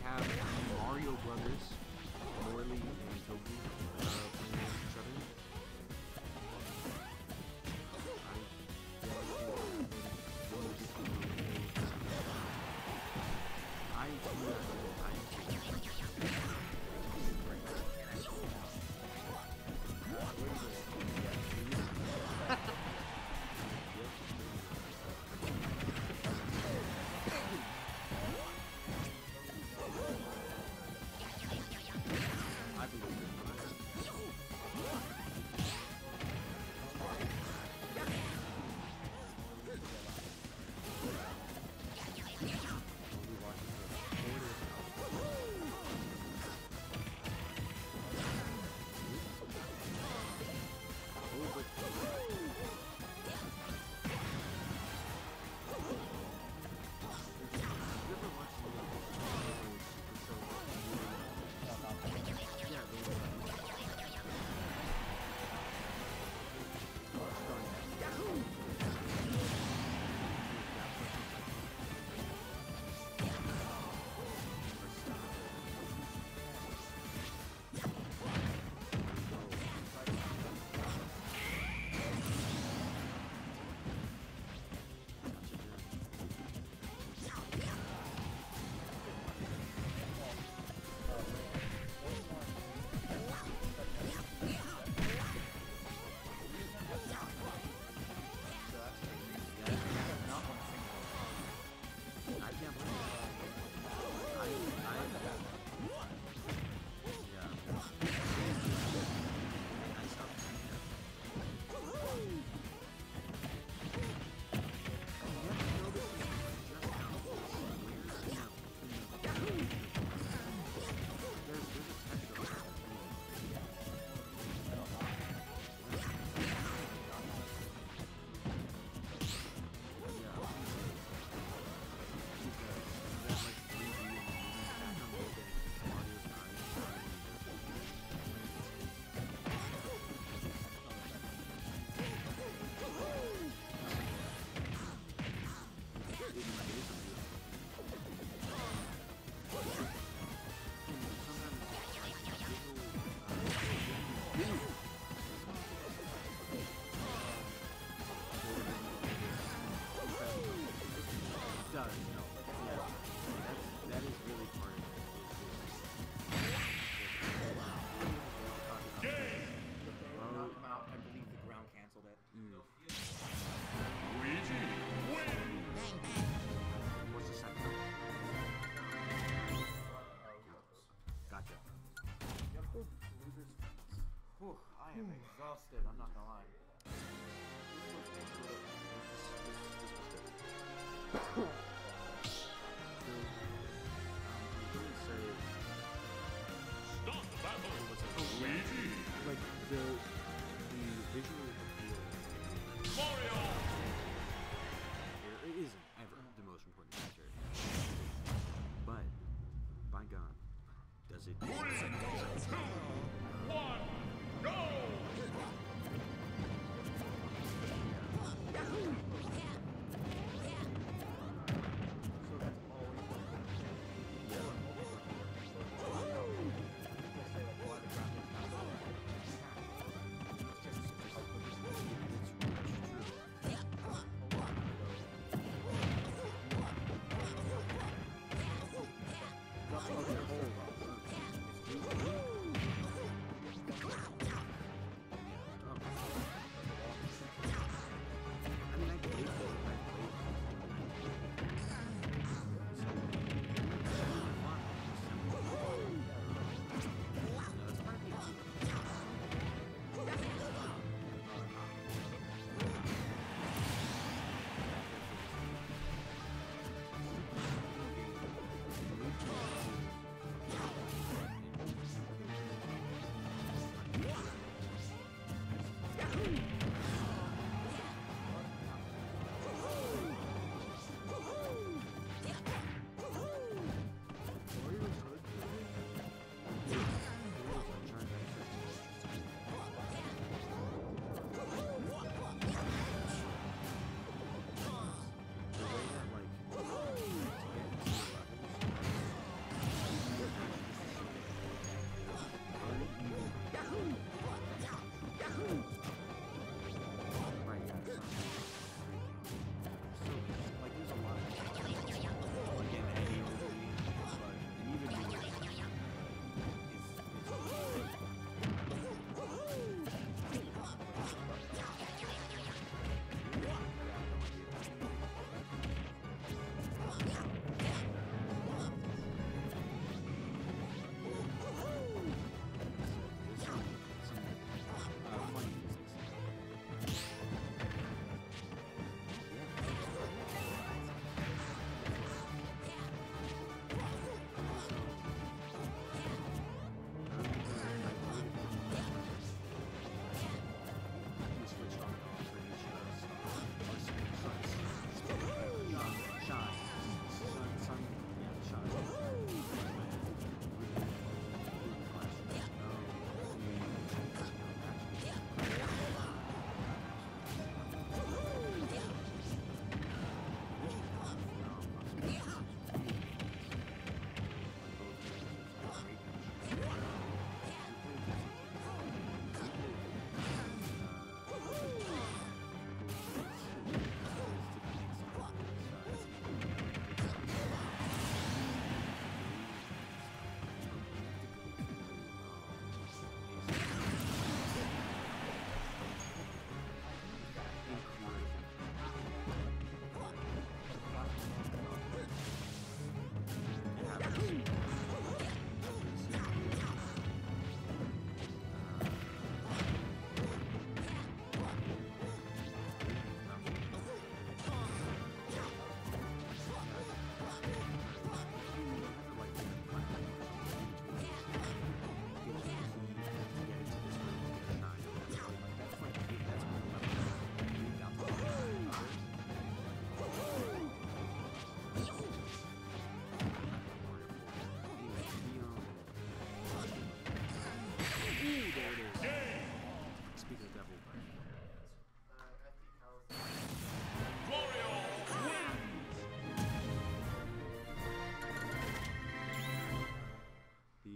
have Mario Brothers, Morley and Tofu playing against each other. Luigi wins! What's the second? Gotcha. Whew, I am exhausted, I'm not gonna lie. Start the battle! Luigi! Like the visual appeal. Mario! It isn't ever the most important character. But, by God, does it... 3, 2, 1, go!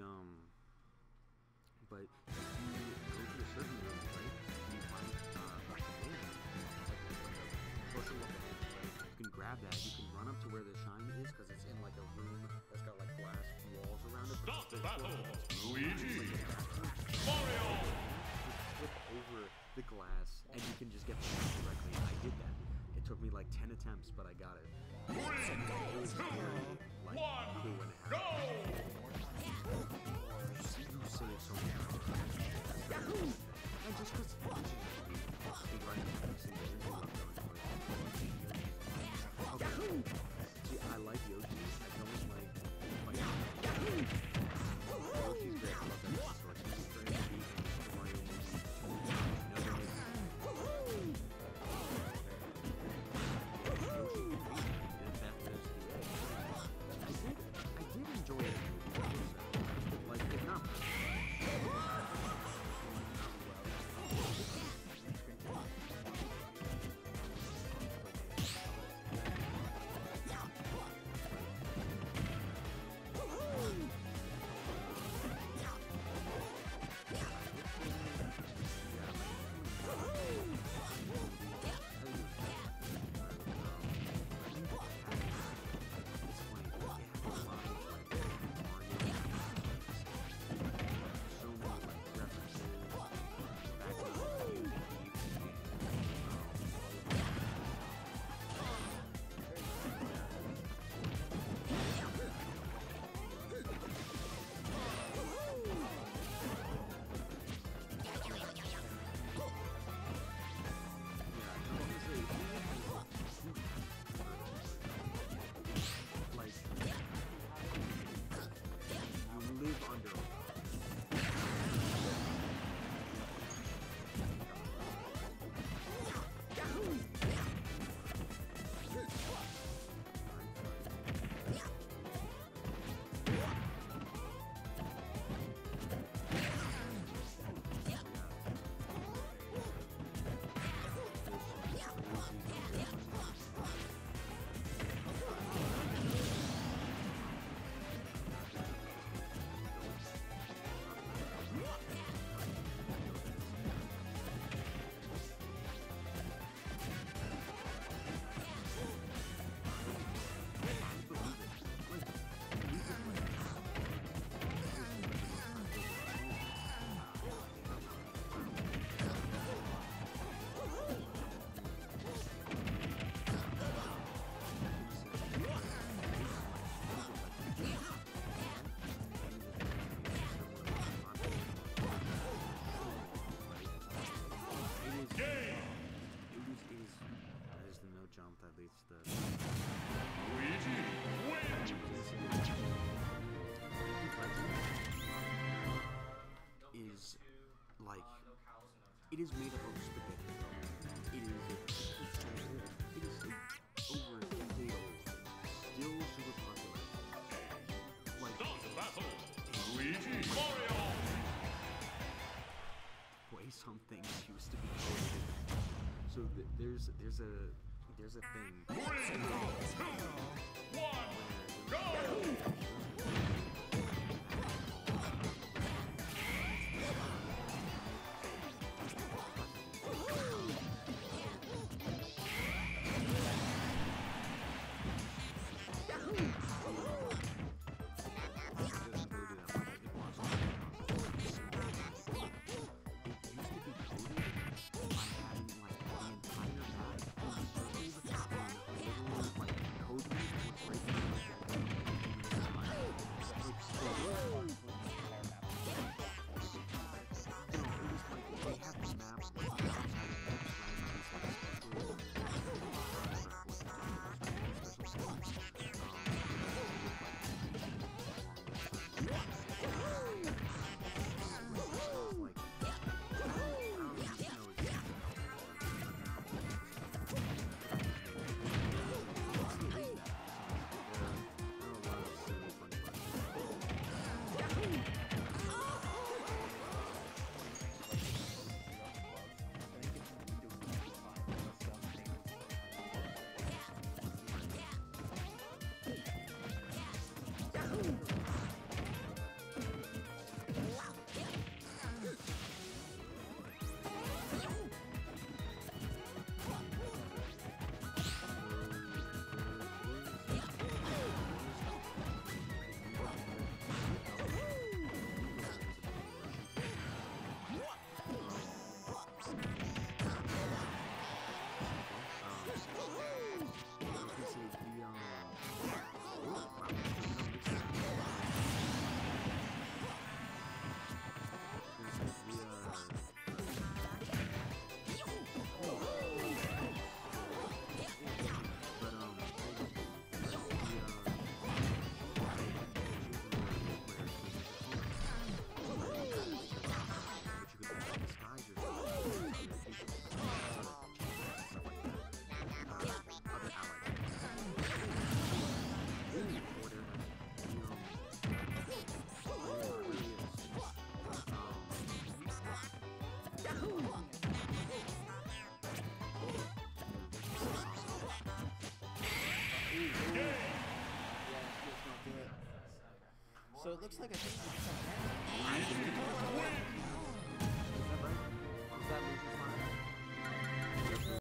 but if you go to a certain room, right, you find a container, closer look at it, right? You can grab that, you can run up to where the shine is, because it's in like a room that's got like glass walls around it. Start the battle! Luigi! Mario! Flip over the glass, and you can just get the shot directly. I did that. It took me like 10 attempts, but I got it. 3, 2, 1, go! You say it so much. And just because it's right okay. See, I like Yoshi. I don't like Yoshi's great. I love that sword. He's great to beat in Mario movie. I did enjoy it. Like, it's not Luigi, win! Is like it is made up of spaghetti. It is over a decade old, still super popular. Like Start the battle! Luigi, Mario! way some things used to be coded. So there's a thing. 3, 2, 1, go! So it looks like I think we just have